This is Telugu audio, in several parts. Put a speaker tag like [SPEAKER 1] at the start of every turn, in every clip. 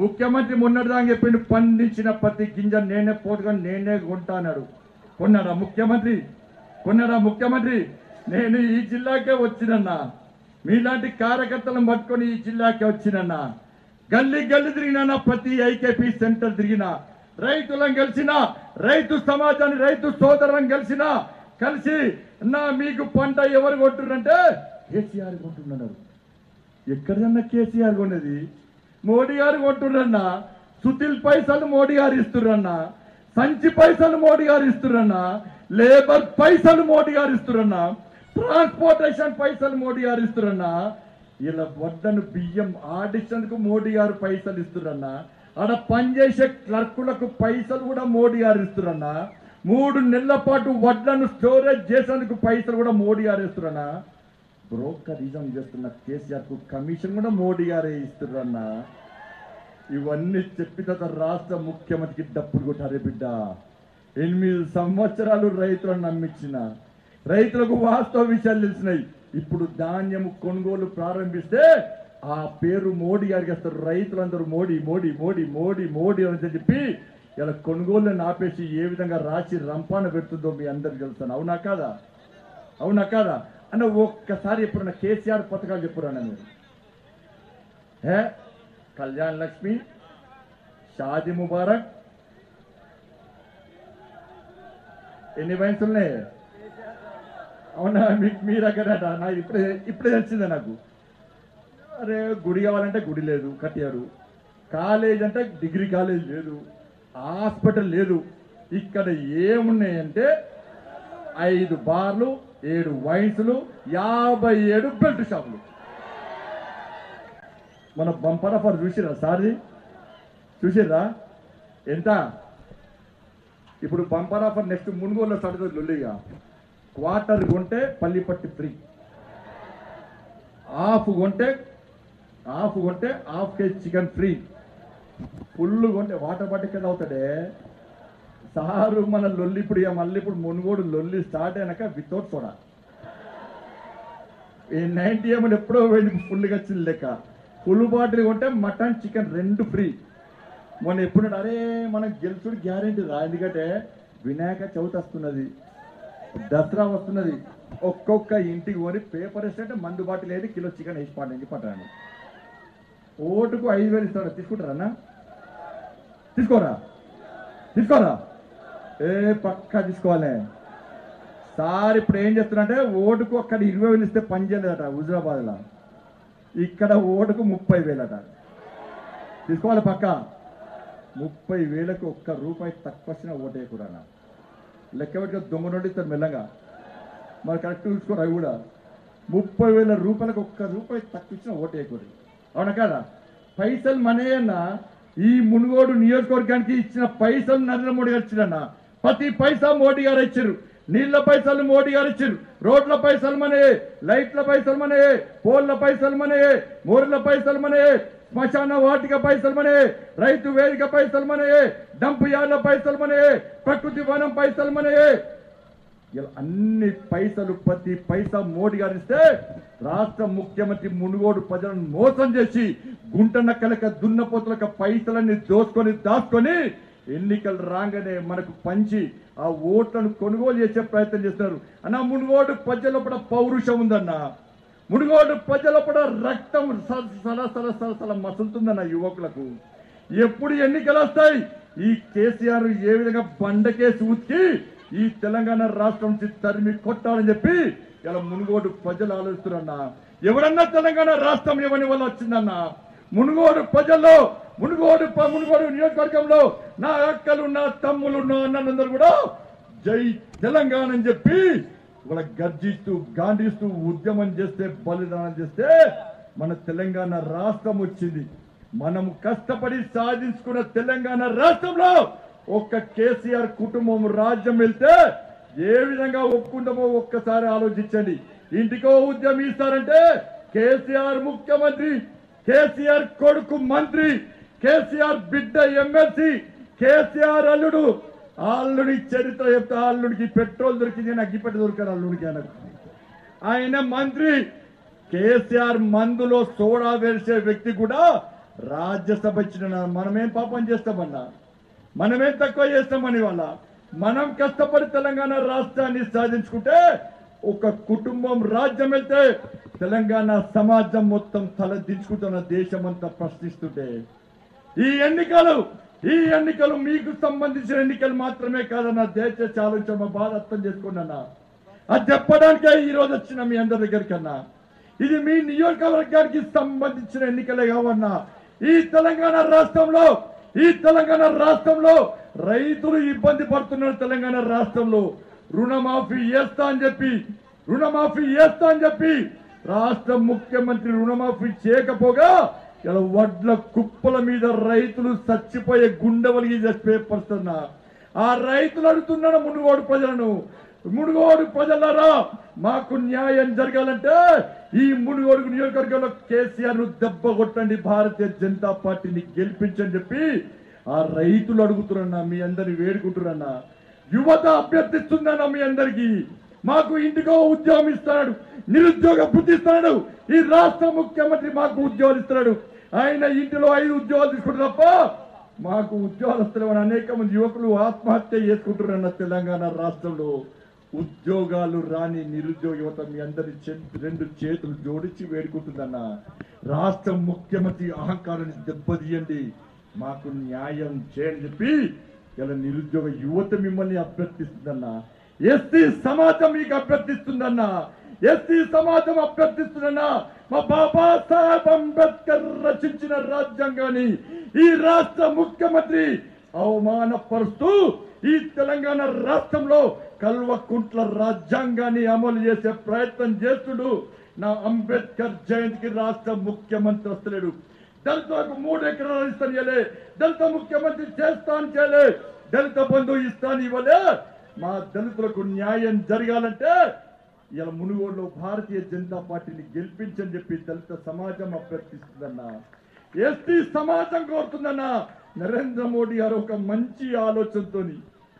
[SPEAKER 1] ముఖ్యమంత్రి మొన్నటిదాకా చెప్పిండు పండించిన ప్రతి గింజ నేనే పోటుగా నేనే కొంటా అన్నాడు. కొన్నాడా ముఖ్యమంత్రి? కొన్నాడా ముఖ్యమంత్రి? నేను ఈ జిల్లాకే వచ్చినన్నా, మీలాంటి కార్యకర్తలను పట్టుకొని ఈ జిల్లాకే వచ్చినన్నా, గల్లీ గల్లీ తిరిగినా, ప్రతి ఐకేపీ సెంటర్ తిరిగినా, రైతులను కలిసినా, రైతు సమాజాన్ని రైతు సోదరులను కలిసి మీకు పంట ఎవరు కొంటున్నారంటే కేసీఆర్ కొంటున్నారు. ఎక్కడన్నా కేసీఆర్ కొన్నది? మోడీ గారు కొంటున్నారన్నా. సుతిల్ పైసలు మోడీ గారు ఇస్తురన్నా, సంచి పైసలు మోడీ గారు ఇస్తురన్నా, లేబర్ పైసలు మోడీ గారు ఇస్తురన్నా, ట్రాన్స్పోర్టేషన్ పైసలు మోడీ గారు ఇస్తురన్నా, ఇలా వడ్లను బియ్యం ఆడిషన్కు మోడీ గారు పైసలు ఇస్తురన్నా, ఆడ పనిచేసే క్లర్కులకు పైసలు కూడా మోడీ గారు ఇస్తురన్నా, 3 నెలల పాటు వడ్లను స్టోరేజ్ చేసేందుకు పైసలు కూడా మోడీ గారు ఇస్తురన్నా, బ్రోకరిజం చేస్తున్న కేసీఆర్ కు కమిషన్ కూడా మోడీ గారే ఇస్తురన్నా. ఇవన్నీ చెప్పిన తర్వాత రాష్ట్ర ముఖ్యమంత్రికి డప్పులు కొట్టారే బిడ్డ. 8 సంవత్సరాలు రైతులను నమ్మించిన, రైతులకు వాస్తవ విషయాలు తెలిసినాయి. ఇప్పుడు ధాన్యం కొనుగోలు ప్రారంభిస్తే ఆ పేరు మోడీ గారికి వస్తారు. రైతులందరూ మోడీ మోడీ మోడీ మోడీ మోడీ అని చెప్పి ఇలా కొనుగోలుని ఆపేసి ఏ విధంగా రాసి రంపాన పెడుతుందో మీ అందరికి తెలుస్తాను. అవునా కాదా? అవునా కాదా అన్న? ఒక్కసారి ఎప్పుడన్నా కేసీఆర్ పథకాలు చెప్పురన్నా మీరు? కళ్యాణ్ లక్ష్మి, షాదీ ముబారక్, ఎన్ని వయసు ఉన్నాయి? అవునా? మీ దగ్గర నాకు ఇప్పుడే తెలిసిందే నాకు. అరే గుడి కావాలంటే గుడి లేదు, కట్టారు. కాలేజ్ అంటే డిగ్రీ కాలేజ్ లేదు, హాస్పిటల్ లేదు. ఇక్కడ ఏమున్నాయంటే 5 బార్లు, 7 వైన్స్లు, 57 బెల్ట్ షాపులు. మన బంపర్ ఆఫర్ చూసిరా సార్ది? చూసిర్రా ఎంత? ఇప్పుడు బంపర్ ఆఫర్ నెక్స్ట్ మునుగోలులో స్టార్ట్ లొల్లిగా. క్వార్టర్ కొంటే పల్లిపట్టి ఫ్రీ, హాఫ్ కొంటే half KG chicken free, full కొంటే వాటర్ బాటిల్ కదా అవుతాడే సారు. మన లొల్లి ఇప్పుడు మళ్ళీ ఇప్పుడు మునుగోడు లొల్లి స్టార్ట్ అయినాక వితౌట్ సోడా. ఈ 90 ml ఎప్పుడో ఫుల్గా వచ్చింది లెక్క. ఫుల్ బాటిల్ కొంటే మటన్ చికెన్ 2 ఫ్రీ. మొన్న ఎప్పుడు అరే మనం గెలుచుడు గ్యారెంటీ రా, ఎందుకంటే వినాయక చవితి వస్తున్నది, దసరా వస్తున్నది. ఒక్కొక్క ఇంటికి పోని పేపర్ వేస్తే మందు బాటిల్ ఏది కిలో చికెన్ వేసి పాటించి పట్టాను. ఓటుకు 5,000 ఇస్తాడు. తీసుకుంటారన్నా? తీసుకోరా? పక్కా తీసుకోవాలి సార్. ఇప్పుడు ఏం చేస్తున్నారంటే ఓటుకు అక్కడ 20,000 ఇస్తే పని చేయలేదట హుజరాబాద్లో, ఇక్కడ ఓటుకు 30,000 అట. తీసుకోవాలి పక్కా. 30,000కు ₹1 తక్కువ వచ్చినా ఓటేయకూడనా? లెక్క పెట్టుకో, దొంగ నుండి ఇస్తారు మెల్లగా. మరి కరెక్ట్ చూసుకోరు. అవి కూడా ₹30,000 ₹1 తక్కువ ఇచ్చినా ఓటేయకూడదు. అవునా కదా? పైసలు మనయన్నా. ఈ మునుగోడు నియోజకవర్గానికి ఇచ్చిన పైసలు నరేంద్ర మోడీ గారు ఇచ్చిరన్నా. ప్రతి పైసా మోడీ గారు ఇచ్చారు. నీళ్ల పైసలు మోడీ గారు ఇచ్చారు, రోడ్ల పైసలు మనయే, లైట్ల పైసలు మనయే, పోల్ల పైసలు మనయే, మోర్ల పైసలు మనయే, శ్మశాన వాటిక పైసలు మనయే, రైతు వేదిక పైసలు మనయే, డంప్ యార్డ్ల పైసలు మనయే, ప్రకృతి వనం పైసలు మనయే. ఇలా అన్ని పైసలు ప్రతి పైసా మోడీ గారు ఇస్తే రాష్ట్ర ముఖ్యమంత్రి మునుగోడు ప్రజలను మోసం చేసి గుంట నక్కలక దున్నపోతులక పైసలన్నీ దాచుకొని ఎన్నికలు రాగానే మనకు పంచి ఆ ఓట్లను కొనుగోలు చేసే ప్రయత్నం చేస్తున్నారు. అన్న మునుగోడు ప్రజల పడ పౌరుషం ఉందన్న, మునుగోడు ప్రజల పడ రక్తం సలసల మసులుతుందన్న యువకులకు. ఎప్పుడు ఎన్నికలు వస్తాయి? ఈ కేసీఆర్ ఏ విధంగా బండకేసి ఉత్తి ఈ తెలంగాణ రాష్ట్రం నుంచి తరిమి కొట్టాలని చెప్పి ఇలా మునుగోడు ప్రజలు ఆలోచిస్తున్నారన్నా. ఎవరన్నా తెలంగాణ రాష్ట్రం ఎవరి వల్ల వచ్చిందన్నా? మునుగోడు ప్రజల్లో, మునుగోడు నియోజకవర్గంలో నా అక్కలు, నా తమ్ములు, నా అన్నలందరూ కూడా జై తెలంగాణ అని చెప్పి ఇవాళ గర్జిస్తూ గాంధిస్తూ ఉద్యమం చేస్తే, బలిదానం చేస్తే మన తెలంగాణ రాష్ట్రం వచ్చింది. మనం కష్టపడి సాధించుకున్న తెలంగాణ రాష్ట్రంలో ఒక్క కేసీఆర్ కుటుంబం రాజ్యం వెళ్తే ఏ విధంగా ఒప్పుకుంటామో ఒక్కసారి ఆలోచించండి. ఇంటికో ఉద్యమం ఇస్తారంటే కేసీఆర్ ముఖ్యమంత్రి, కేసీఆర్ కొడుకు మంత్రి, కేసీఆర్ బిడ్డ ఎమ్మెల్సీ, కేసీఆర్ అల్లుడి చరిత్ర చెప్తే అల్లుడికి పెట్రోల్ దొరికింది, అగ్గిపెట్ట దొరికారు అల్లుడికి. ఆయన మంత్రి. కేసీఆర్ మందులో సోడా వేసే వ్యక్తి కూడా రాజ్యసభ ఇచ్చిన మనమేం పాపం చేస్తామన్నా, మనమేం తక్కువ చేస్తామని వాళ్ళ మనం కష్టపడి తెలంగాణ రాష్ట్రాన్ని సాధించుకుంటే ఒక కుటుంబం రాజ్యం వెళ్తే తెలంగాణ సమాజం మొత్తం తలదించుకుంటున్న దేశం అంతా ప్రశ్నిస్తుంటే ఈ ఎన్నికలు మీకు సంబంధించిన ఎన్నికలు మాత్రమే కాదన్న దయచేసి ఆలోచన మా బాధ అర్థం చేసుకోండి అన్న. అది చెప్పడానికే ఈ రోజు వచ్చిన మీ అందరి దగ్గరికి అన్నా. ఇది మీ నియోజకవర్గానికి సంబంధించిన ఎన్నికలే కావన్నా. ఈ తెలంగాణ రాష్ట్రంలో రైతులు ఇబ్బంది పడుతున్నారు. తెలంగాణ రాష్ట్రంలో రుణమాఫీ చేస్తా అని చెప్పి రాష్ట్ర ముఖ్యమంత్రి రుణమాఫీ చేయకపోగా ఇలా వడ్ల కుప్పల మీద రైతులు చచ్చిపోయే గుండెవలిగి పేపర్స్తున్నా. ఆ రైతులు అడుగుతున్నాడు మునుగోడు ప్రజలారా, మాకు న్యాయం జరగాలంటే ఈ మునుగోడు నియోజకవర్గంలో కేసీఆర్ ను దెబ్బ కొట్టండి, భారతీయ జనతా పార్టీని గెలిపించని చెప్పి ఆ రైతులు అడుగుతున్నా. మీ అందరిని వేడుకుంటున్నా. యువత అభ్యర్థిస్తుందన్నా మీ అందరికీ. మాకు ఇంటికో ఉద్యోగం ఇస్తున్నాడు, నిరుద్యోగ బుద్ధి ఇస్తున్నాడు. ఈ రాష్ట్ర ముఖ్యమంత్రి మాకు ఉద్యోగాలు ఇస్తున్నాడు. ఆయన ఇంటిలో 5 ఉద్యోగాలు తీసుకుంటారు తప్ప మాకు ఉద్యోగాలు వస్తున్నామని అనేక మంది యువకులు ఆత్మహత్య చేసుకుంటున్నారు. తెలంగాణ రాష్ట్రంలో ఉద్యోగాలు రాని నిరుద్యోగ యువత మీ అందరి 2 చేతులు జోడించి వేడుకుంటుందన్న. రాష్ట్ర ముఖ్యమంత్రి అహంకారాన్ని దెబ్బతీయండి, మాకు న్యాయం చేయని చెప్పి ఇలా నిరుద్యోగ యువత మిమ్మల్ని అభ్యర్థిస్తుందన్న. ఎస్టీ సమాజం మీకు అభ్యర్థిస్తుందన్నా. మా బాబాసాహెబ్ అంబేద్కర్ రచించిన రాజ్యాంగాన్ని ఈ రాష్ట్ర ముఖ్యమంత్రి అవమానపరుస్తూ ఈ తెలంగాణ రాష్ట్రంలో కల్వకుంట్ల రాజ్యాంగాన్ని అమలు చేసే ప్రయత్నం చేస్తుడు. నా అంబేద్కర్ జయంతికి రాష్ట్ర ముఖ్యమంత్రి వస్తలేడు. దళితులకు 3 ఎకరాలు ఇస్తాను చేయలే, దళిత ముఖ్యమంత్రి చేస్తాను చేయలే, దళిత బంధు ఇస్తాను ఇవ్వలే. మా దళితులకు న్యాయం జరగాలంటే ఇలా మునుగోడులో భారతీయ జనతా పార్టీని గెలిపించని చెప్పి దళిత సమాజం అభ్యర్థిస్తుందన్నా. ఎస్టీ సమాజం కోరుతుందన్నా. నరేంద్ర మోడీ గారు ఒక మంచి ఆలోచనతోని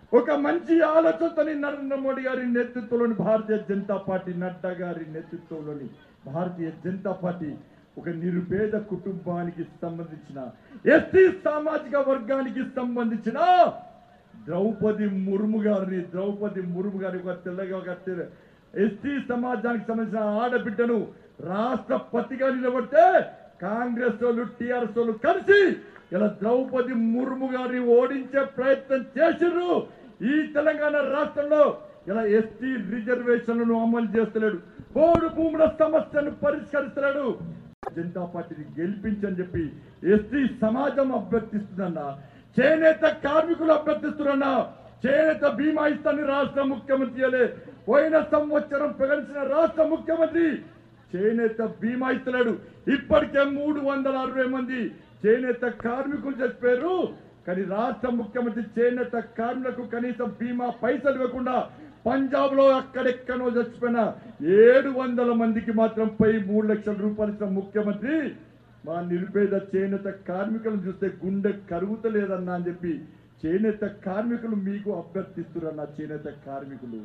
[SPEAKER 1] నరేంద్ర మోడీ గారి నేతృత్వంలోని భారతీయ జనతా పార్టీ, నడ్డా గారి నేతృత్వంలోని భారతీయ జనతా పార్టీ ఒక నిరుపేద కుటుంబానికి సంబంధించిన ఎస్టీ సామాజిక వర్గానికి సంబంధించిన ద్రౌపది ముర్ము గారి ఒక తెల్లగా ఎస్టీ సమాజానికి సంబంధించిన ఆడబిడ్డను రాష్ట్రపతిగా నిలబడితే కాంగ్రెస్ వాళ్ళు టిఆర్ఎస్ వాళ్ళు కలిసి ఇలా ద్రౌపది ముర్ము గారిని ఓడించే ప్రయత్నం చేసిర్రు. ఈ తెలంగాణ రాష్ట్రంలో ఇలా ఎస్టీ రిజర్వేషన్లను అమలు చేస్తలేడు, పోడు భూముల సమస్యను పరిష్కరిస్తలేడు. జనతా పార్టీని గెలిపించని చెప్పి ఎస్టీ సమాజం అభ్యర్థిస్తుందన్నా. చేనేత కార్మికులు అభ్యర్థిస్తున్నా. చేనేత బీమా ఇస్తాను రాష్ట్ర ముఖ్యమంత్రి పోయిన సంవత్సరం ప్రకటించిన రాష్ట్ర ముఖ్యమంత్రి చేనేత బీమా ఇస్తలేడు. ఇప్పటికే 360 మంది చేనేత కార్మికులు చచ్చిపోయారు. కానీ రాష్ట్ర ముఖ్యమంత్రి చేనేత కార్మికులకు కనీసం బీమా పైసలు ఇవ్వకుండా పంజాబ్ లో అక్కడెక్కడో చచ్చిపోయిన 700 మందికి మాత్రం 3 లక్షల రూపాయలు ఇచ్చిన ముఖ్యమంత్రి మా నిరుపేద చేనేత కార్మికులను చూస్తే గుండె కరుగుతలేదన్నా అని చెప్పి చేనేత కార్మికులు మీకు అభ్యర్థిస్తున్నా. చేనేత కార్మికులు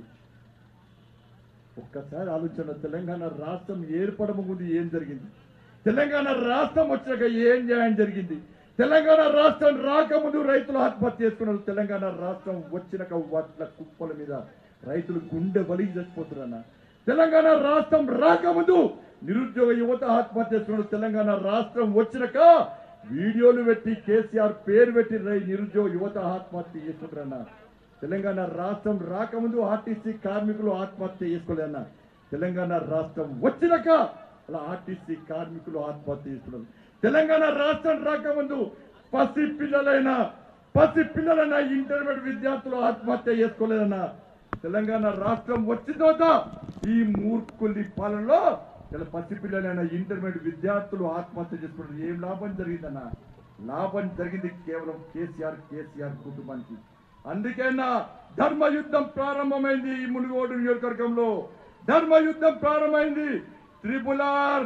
[SPEAKER 1] ఒక్కసారి ఆలోచన. తెలంగాణ రాష్ట్రం ఏర్పడక ముందు ఏం జరిగింది, తెలంగాణ రాష్ట్రం వచ్చాక ఏం న్యాయం జరిగింది, తెలంగాణ రాష్ట్రం రాకముందు రైతులు ఆత్మహత్య చేసుకున్నారు, తెలంగాణ రాష్ట్రం వచ్చినాక వడ్ల కుప్పల మీద రైతులు గుండె బలిగి చచ్చిపోతున్నా. తెలంగాణ రాష్ట్రం రాకముందు నిరుద్యోగ యువత ఆత్మహత్య చేసుకున్నారు, తెలంగాణ రాష్ట్రం వచ్చినాక వీడియోలు పెట్టి కేసీఆర్ పేరు పెట్టి నిరుద్యోగ యువత ఆత్మహత్య చేసుకుంటారన్నా. తెలంగాణ రాష్ట్రం రాకముందు ఆర్టీసీ కార్మికులు ఆత్మహత్య చేసుకోలేదన్నా. తెలంగాణ రాష్ట్రం వచ్చినాక అలా ఆర్టీసీ కార్మికులు ఆత్మహత్య చేసుకున్నారు. తెలంగాణ రాష్ట్రం రాకముందు పసి పిల్లలైనా ఇంటర్మీడియట్ విద్యార్థులు ఆత్మహత్య చేసుకోలేదన్నా. తెలంగాణ రాష్ట్రం వచ్చిన తర్వాత ఈ మూర్ఖుల్ని పాలనలో ఇలా పసిపిల్లలైన ఇంటర్మీడియట్ విద్యార్థులు ఆత్మహత్య చేసుకున్నారు. ఏం లాభం జరిగిందన్నా? లాభం జరిగింది కేవలం కేసీఆర్ కుటుంబానికి. అందుకేనా ధర్మయుద్ధం ప్రారంభమైంది. ఈ మునుగోడు నియోజకవర్గంలో ధర్మయుద్ధం ప్రారంభమైంది. ట్రిపుల్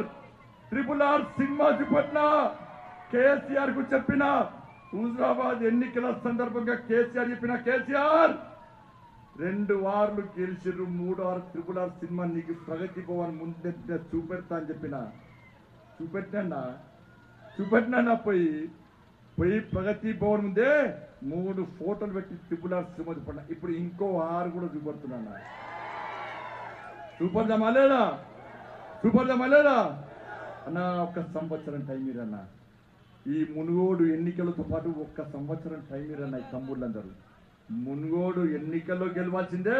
[SPEAKER 1] ఆర్ సినిమా చూపట్ల కేసీఆర్ కు చెప్పిన హుజరాబాద్ ఎన్నికల సందర్భంగా కేసీఆర్ చెప్పిన, కేసీఆర్ 2 వార్లు గెలిచిర్రు, 3 ట్రిపుల్ ఆర్ సినిమా నీకు ప్రగతి భవన్ ముందే చూపెడతా అని చెప్పిన. చూపెట్టా చూపెట్టినా పోయి ప్రగతి భవన్ ముందే 3 ఫోటోలు పెట్టి త్రిపులార్ శ్రీమతి పడిన. ఇప్పుడు ఇంకో 6 కూడా చూపడుతున్నా. చూపడదామా లేదా అన్న? ఒక్క సంవత్సరం టైం ఇరన్నా. ఈ మునుగోడు ఎన్నికలతో పాటు 1 సంవత్సరం టైం ఇరన్నా. ఈ తమ్ముళ్ళందరూ మునుగోడు ఎన్నికల్లో గెలవాల్సిందే.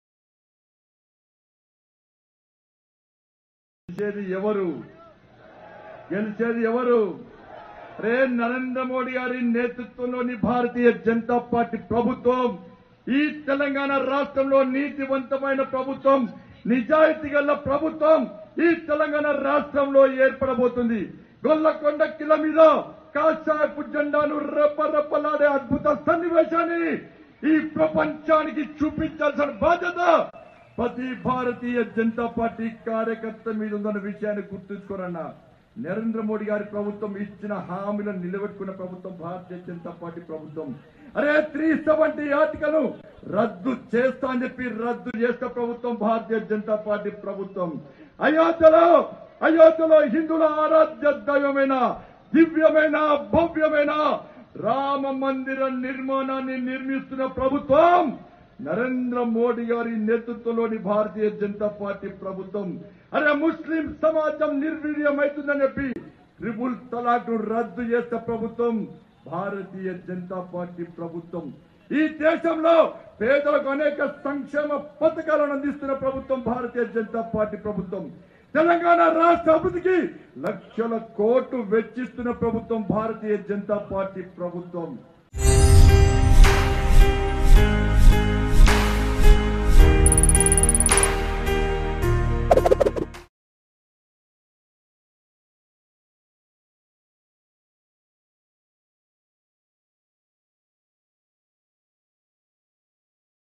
[SPEAKER 1] గెలిచేది ఎవరు? రే నరేంద్ర మోడీ గారి నేతృత్వంలోని భారతీయ జనతా పార్టీ ప్రభుత్వం ఈ తెలంగాణ రాష్ట్రంలో నీతివంతమైన ప్రభుత్వం, నిజాయితీ గల ప్రభుత్వం ఈ తెలంగాణ రాష్ట్రంలో ఏర్పడబోతుంది. గొల్లకొండ కిల మీద కాషాయపు జెండాను రెప్పరెప్పలాడే అద్భుత సన్నివేశాన్ని ఈ ప్రపంచానికి చూపించాల్సిన బాధ్యత ప్రతి భారతీయ జనతా పార్టీ కార్యకర్త మీద ఉందన్న విషయాన్ని గుర్తుంచుకోరన్నా. నరేంద్ర మోడీ గారి ప్రభుత్వం ఇచ్చిన హామీలను నిలబెట్టుకున్న ప్రభుత్వం భారతీయ జనతా పార్టీ ప్రభుత్వం. అరే 370 ఆర్టికల్ రద్దు చేస్తా అని చెప్పి రద్దు చేసిన ప్రభుత్వం భారతీయ జనతా పార్టీ ప్రభుత్వం. అయోధ్యలో హిందువుల ఆరాధ్య దైవమైన దివ్యమైన భవ్యమైన రామ మందిర నిర్మాణాన్ని నిర్మిస్తున్న ప్రభుత్వం నరేంద్ర మోడీ గారి నేతృత్వంలోని భారతీయ జనతా పార్టీ ప్రభుత్వం. అరే ముస్లిం సమాజం నిర్వీర్యమవుతుందని చెప్పి ట్రిపుల్ తలాక్ రద్దు చేసిన ప్రభుత్వం భారతీయ జనతా పార్టీ ప్రభుత్వం. ఈ దేశంలో పేదలకు అనేక సంక్షేమ పథకాలను అందిస్తున్న ప్రభుత్వం భారతీయ జనతా పార్టీ ప్రభుత్వం. తెలంగాణ రాష్ట్ర అభివృద్ధికి లక్షల కోట్లు వెచ్చిస్తున్న ప్రభుత్వం భారతీయ జనతా పార్టీ ప్రభుత్వం.